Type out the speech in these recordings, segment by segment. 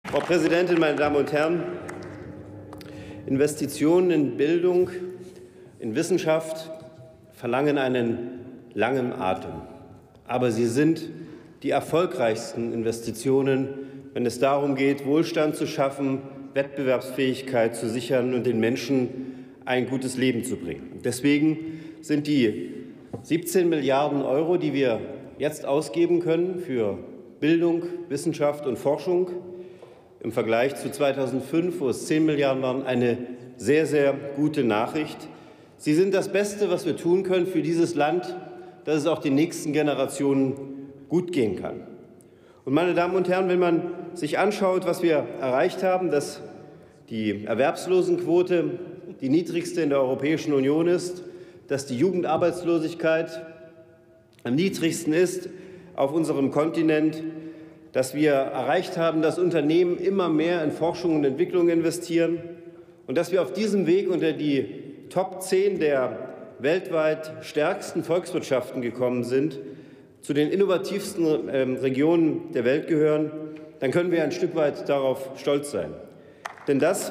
Frau Präsidentin, meine Damen und Herren! Investitionen in Bildung, in Wissenschaft verlangen einen langen Atem. Aber sie sind die erfolgreichsten Investitionen, wenn es darum geht, Wohlstand zu schaffen, Wettbewerbsfähigkeit zu sichern und den Menschen ein gutes Leben zu bringen. Deswegen sind die 17 Milliarden Euro, die wir jetzt ausgeben können für Bildung, Wissenschaft und Forschung, im Vergleich zu 2005, wo es 10 Milliarden waren, eine sehr, sehr gute Nachricht. Sie sind das Beste, was wir tun können für dieses Land, dass es auch den nächsten Generationen gut gehen kann. Und, meine Damen und Herren, wenn man sich anschaut, was wir erreicht haben, dass die Erwerbslosenquote die niedrigste in der Europäischen Union ist, dass die Jugendarbeitslosigkeit am niedrigsten ist auf unserem Kontinent, dass wir erreicht haben, dass Unternehmen immer mehr in Forschung und Entwicklung investieren und dass wir auf diesem Weg unter die Top 10 der weltweit stärksten Volkswirtschaften gekommen sind, zu den innovativsten Regionen der Welt gehören, dann können wir ein Stück weit darauf stolz sein. Denn das,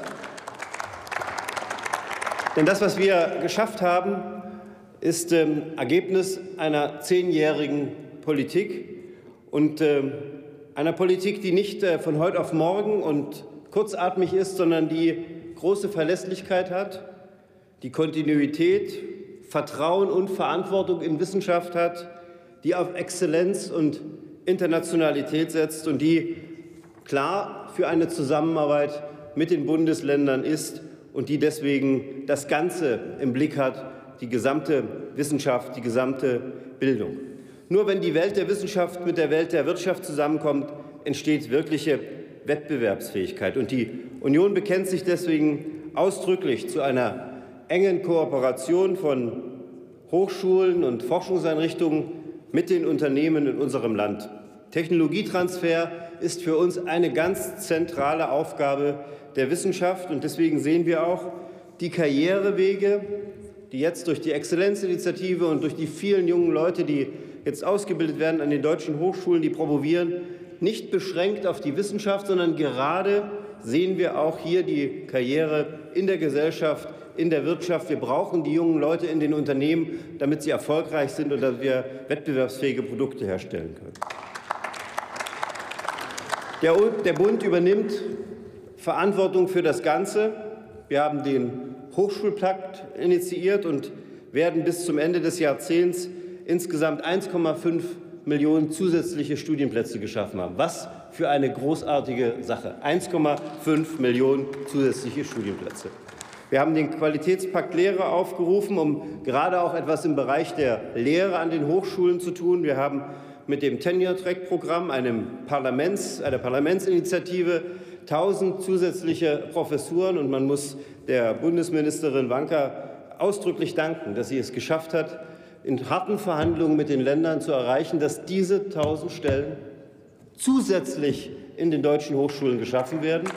was wir geschafft haben, ist Ergebnis einer 10-jährigen Politik und einer Politik, die nicht von heute auf morgen und kurzatmig ist, sondern die große Verlässlichkeit hat, die Kontinuität, Vertrauen und Verantwortung in Wissenschaft hat, die auf Exzellenz und Internationalität setzt und die klar für eine Zusammenarbeit mit den Bundesländern ist und die deswegen das Ganze im Blick hat, die gesamte Wissenschaft, die gesamte Bildung. Nur wenn die Welt der Wissenschaft mit der Welt der Wirtschaft zusammenkommt, entsteht wirkliche Wettbewerbsfähigkeit. Und die Union bekennt sich deswegen ausdrücklich zu einer engen Kooperation von Hochschulen und Forschungseinrichtungen mit den Unternehmen in unserem Land. Technologietransfer ist für uns eine ganz zentrale Aufgabe der Wissenschaft. Und deswegen sehen wir auch die Karrierewege, die jetzt durch die Exzellenzinitiative und durch die vielen jungen Leute, die jetzt ausgebildet werden an den deutschen Hochschulen, die promovieren, nicht beschränkt auf die Wissenschaft, sondern gerade sehen wir auch hier die Karriere in der Gesellschaft, in der Wirtschaft. Wir brauchen die jungen Leute in den Unternehmen, damit sie erfolgreich sind und damit wir wettbewerbsfähige Produkte herstellen können. Der Bund übernimmt Verantwortung für das Ganze. Wir haben den Hochschulpakt initiiert und werden bis zum Ende des Jahrzehnts insgesamt 1,5 Millionen zusätzliche Studienplätze geschaffen haben. Was für eine großartige Sache. 1,5 Millionen zusätzliche Studienplätze. Wir haben den Qualitätspakt Lehre aufgerufen, um gerade auch etwas im Bereich der Lehre an den Hochschulen zu tun. Wir haben mit dem Tenure-Track-Programm, einer Parlamentsinitiative, 1000 zusätzliche Professuren. Und man muss der Bundesministerin Wanka ausdrücklich danken, dass sie es geschafft hat, in harten Verhandlungen mit den Ländern zu erreichen, dass diese 1000 Stellen zusätzlich in den deutschen Hochschulen geschaffen werden.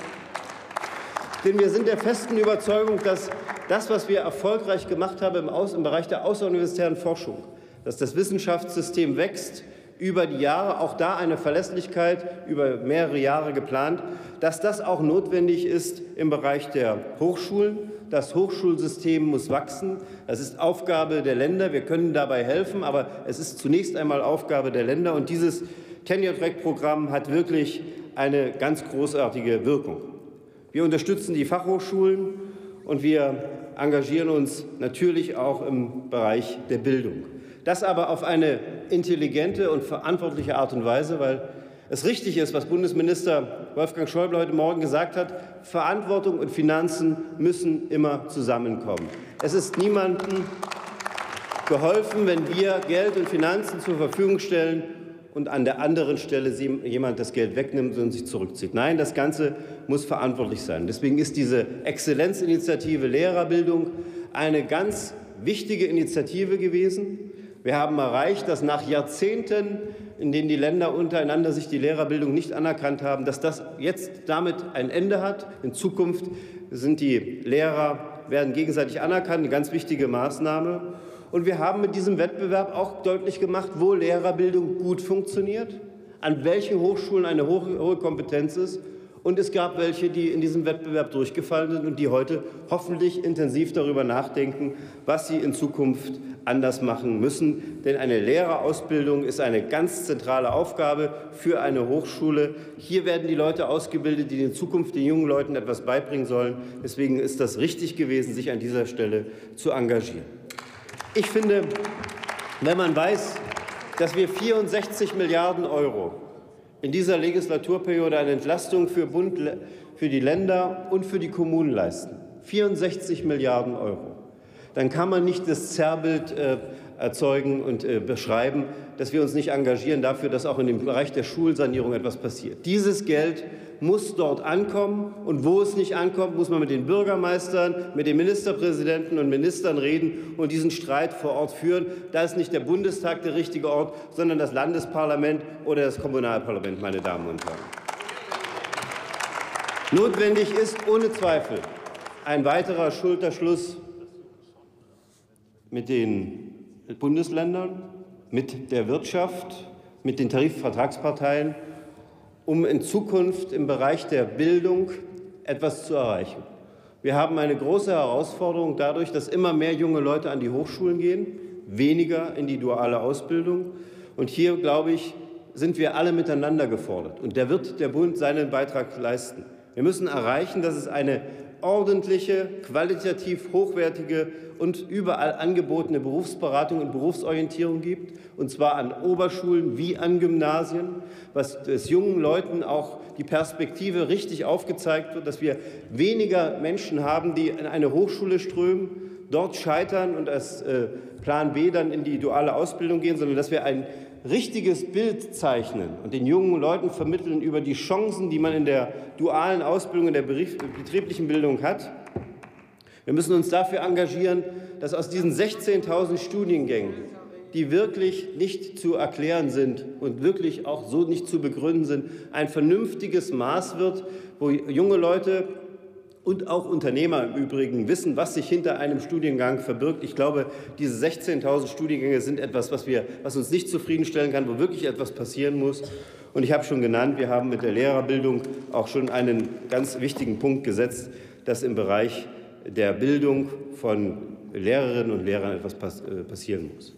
Denn wir sind der festen Überzeugung, dass das, was wir erfolgreich gemacht haben im Bereich der außeruniversitären Forschung, dass das Wissenschaftssystem wächst über die Jahre, auch da eine Verlässlichkeit über mehrere Jahre geplant, dass das auch notwendig ist im Bereich der Hochschulen. Das Hochschulsystem muss wachsen. Das ist Aufgabe der Länder. Wir können dabei helfen, aber es ist zunächst einmal Aufgabe der Länder. Und dieses Tenure-Track-Programm hat wirklich eine ganz großartige Wirkung. Wir unterstützen die Fachhochschulen und wir engagieren uns natürlich auch im Bereich der Bildung. Das aber auf eine intelligente und verantwortliche Art und Weise, weil es richtig ist, was Bundesminister Wolfgang Schäuble heute Morgen gesagt hat, Verantwortung und Finanzen müssen immer zusammenkommen. Es ist niemandem geholfen, wenn wir Geld und Finanzen zur Verfügung stellen und an der anderen Stelle jemand das Geld wegnimmt und sich zurückzieht. Nein, das Ganze muss verantwortlich sein. Deswegen ist diese Exzellenzinitiative Lehrerbildung eine ganz wichtige Initiative gewesen. Wir haben erreicht, dass nach Jahrzehnten, in denen die Länder untereinander sich die Lehrerbildung nicht anerkannt haben, dass das jetzt damit ein Ende hat. In Zukunft sind die Lehrer, werden gegenseitig anerkannt, eine ganz wichtige Maßnahme. Und wir haben mit diesem Wettbewerb auch deutlich gemacht, wo Lehrerbildung gut funktioniert, an welchen Hochschulen eine hohe Kompetenz ist Und es gab welche, die in diesem Wettbewerb durchgefallen sind und die heute hoffentlich intensiv darüber nachdenken, was sie in Zukunft anders machen müssen. Denn eine Lehrerausbildung ist eine ganz zentrale Aufgabe für eine Hochschule. Hier werden die Leute ausgebildet, die in Zukunft den jungen Leuten etwas beibringen sollen. Deswegen ist das richtig gewesen, sich an dieser Stelle zu engagieren. Ich finde, wenn man weiß, dass wir 64 Milliarden € in dieser Legislaturperiode eine Entlastung für Bund, für die Länder und für die Kommunen leisten, 64 Milliarden €, dann kann man nicht das Zerrbild erzeugen und beschreiben, dass wir uns nicht engagieren dafür, dass auch in dem Bereich der Schulsanierung etwas passiert. Dieses Geld muss dort ankommen, und wo es nicht ankommt, muss man mit den Bürgermeistern, mit den Ministerpräsidenten und Ministern reden und diesen Streit vor Ort führen. Da ist nicht der Bundestag der richtige Ort, sondern das Landesparlament oder das Kommunalparlament, meine Damen und Herren. Notwendig ist ohne Zweifel ein weiterer Schulterschluss mit den Bundesländern, mit der Wirtschaft, mit den Tarifvertragsparteien, um in Zukunft im Bereich der Bildung etwas zu erreichen. Wir haben eine große Herausforderung dadurch, dass immer mehr junge Leute an die Hochschulen gehen, weniger in die duale Ausbildung. Und hier, glaube ich, sind wir alle miteinander gefordert. Und da wird der Bund seinen Beitrag leisten. Wir müssen erreichen, dass es eine ordentliche, qualitativ hochwertige und überall angebotene Berufsberatung und Berufsorientierung gibt, und zwar an Oberschulen wie an Gymnasien, was es jungen Leuten auch die Perspektive richtig aufgezeigt wird, dass wir weniger Menschen haben, die in eine Hochschule strömen, dort scheitern und als Plan B dann in die duale Ausbildung gehen, sondern dass wir ein richtiges Bild zeichnen und den jungen Leuten vermitteln über die Chancen, die man in der dualen Ausbildung, in der betrieblichen Bildung hat. Wir müssen uns dafür engagieren, dass aus diesen 16.000 Studiengängen, die wirklich nicht zu erklären sind und wirklich auch so nicht zu begründen sind, ein vernünftiges Maß wird, wo junge Leute und auch Unternehmer im Übrigen wissen, was sich hinter einem Studiengang verbirgt. Ich glaube, diese 16.000 Studiengänge sind etwas, was uns nicht zufriedenstellen kann, wo wirklich etwas passieren muss. Und ich habe schon genannt, wir haben mit der Lehrerbildung auch schon einen ganz wichtigen Punkt gesetzt, dass im Bereich der Bildung von Lehrerinnen und Lehrern etwas passieren muss.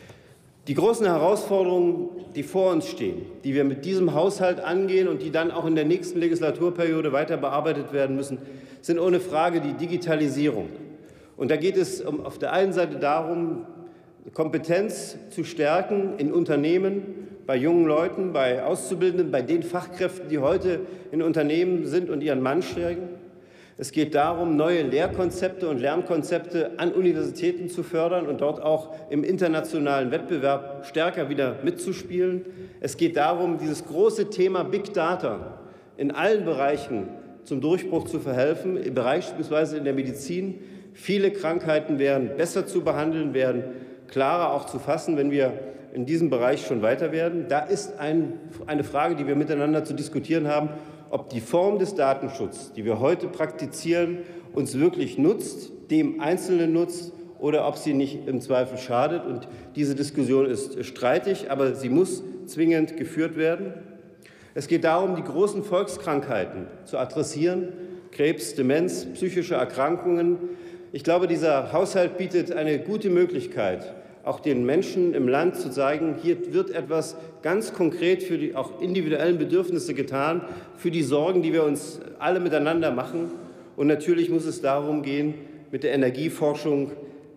Die großen Herausforderungen, die vor uns stehen, die wir mit diesem Haushalt angehen und die dann auch in der nächsten Legislaturperiode weiter bearbeitet werden müssen, sind ohne Frage die Digitalisierung. Und da geht es auf der einen Seite darum, Kompetenz zu stärken in Unternehmen, bei jungen Leuten, bei Auszubildenden, bei den Fachkräften, die heute in Unternehmen sind und ihren Mann stärken. Es geht darum, neue Lehrkonzepte und Lernkonzepte an Universitäten zu fördern und dort auch im internationalen Wettbewerb stärker wieder mitzuspielen. Es geht darum, dieses große Thema Big Data in allen Bereichen zum Durchbruch zu verhelfen, beispielsweise in der Medizin. Viele Krankheiten werden besser zu behandeln, werden klarer auch zu fassen, wenn wir in diesem Bereich schon weiter werden. Da ist eine Frage, die wir miteinander zu diskutieren haben, ob die Form des Datenschutzes, die wir heute praktizieren, uns wirklich nutzt, dem Einzelnen nutzt, oder ob sie nicht im Zweifel schadet. Und diese Diskussion ist streitig, aber sie muss zwingend geführt werden. Es geht darum, die großen Volkskrankheiten zu adressieren: Krebs, Demenz, psychische Erkrankungen. Ich glaube, dieser Haushalt bietet eine gute Möglichkeit, auch den Menschen im Land zu zeigen, hier wird etwas ganz konkret für die auch individuellen Bedürfnisse getan, für die Sorgen, die wir uns alle miteinander machen. Und natürlich muss es darum gehen, mit der Energieforschung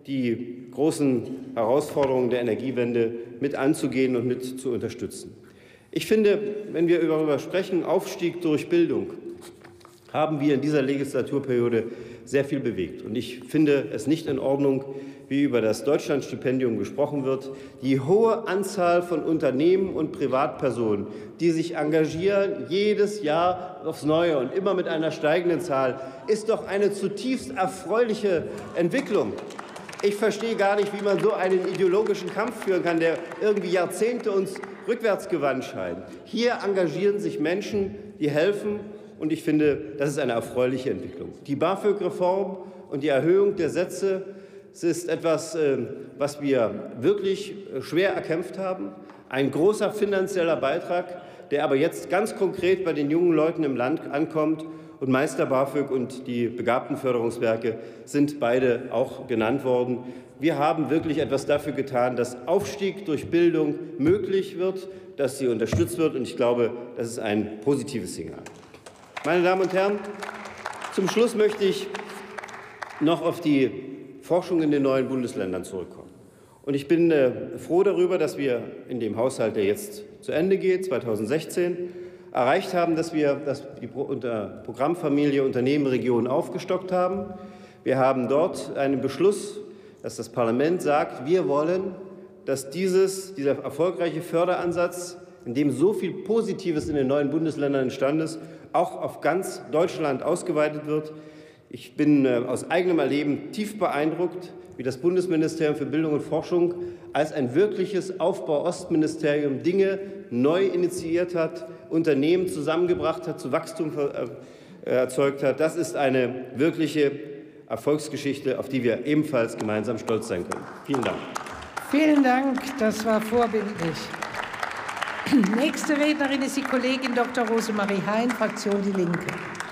die großen Herausforderungen der Energiewende mit anzugehen und mit zu unterstützen. Ich finde, wenn wir darüber sprechen, Aufstieg durch Bildung, haben wir in dieser Legislaturperiode sehr viel bewegt. Und ich finde es nicht in Ordnung, wie über das Deutschlandstipendium gesprochen wird. Die hohe Anzahl von Unternehmen und Privatpersonen, die sich engagieren, jedes Jahr aufs Neue und immer mit einer steigenden Zahl, ist doch eine zutiefst erfreuliche Entwicklung. Ich verstehe gar nicht, wie man so einen ideologischen Kampf führen kann, der irgendwie Jahrzehnte uns rückwärtsgewandt scheint. Hier engagieren sich Menschen, die helfen, und ich finde, das ist eine erfreuliche Entwicklung. Die BAföG-Reform und die Erhöhung der Sätze, es ist etwas, was wir wirklich schwer erkämpft haben, ein großer finanzieller Beitrag, der aber jetzt ganz konkret bei den jungen Leuten im Land ankommt. Und Meister BAföG und die Begabtenförderungswerke sind beide auch genannt worden. Wir haben wirklich etwas dafür getan, dass Aufstieg durch Bildung möglich wird, dass sie unterstützt wird. Und ich glaube, das ist ein positives Signal. Meine Damen und Herren, zum Schluss möchte ich noch auf die Forschung in den neuen Bundesländern zurückkommen. Und ich bin froh darüber, dass wir in dem Haushalt, der jetzt zu Ende geht, 2016, erreicht haben, dass wir die Programmfamilie Unternehmen Regionen aufgestockt haben. Wir haben dort einen Beschluss, dass das Parlament sagt, wir wollen, dass dieser erfolgreiche Förderansatz, in dem so viel Positives in den neuen Bundesländern entstanden ist, auch auf ganz Deutschland ausgeweitet wird. Ich bin aus eigenem Erleben tief beeindruckt, wie das Bundesministerium für Bildung und Forschung als ein wirkliches Aufbau-Ost-Ministerium Dinge neu initiiert hat, Unternehmen zusammengebracht hat, zu Wachstum erzeugt hat. Das ist eine wirkliche Erfolgsgeschichte, auf die wir ebenfalls gemeinsam stolz sein können. Vielen Dank. Vielen Dank, das war vorbildlich. Nächste Rednerin ist die Kollegin Dr. Rosemarie Hein, Fraktion Die Linke.